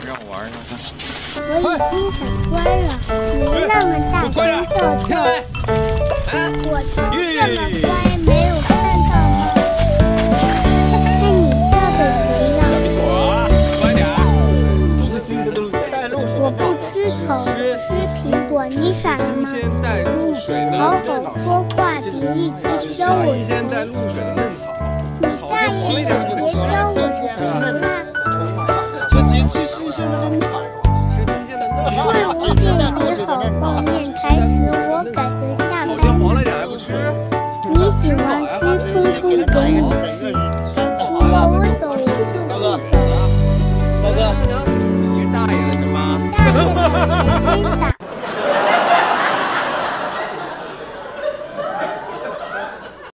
让我玩一下看。 我已经很乖了，别那么大声叫叫。我就这么乖，没有看到吗？看你笑的谁呀？ 小苹果，乖点儿。 我不吃草，吃苹果，你傻了吗？好好说话，别一直教我新鲜带露水的嫩草。 你大爷的，别教我是什么啦？ 吃新鲜的嫩草。吃新鲜的嫩草。 会无限美好后面台词我改成下天班黄了点还不吃？ 你喜欢吃，通通给你吃。你要我走，我就不走。 大哥，你是大爷了是吗？ 大爷的，别打。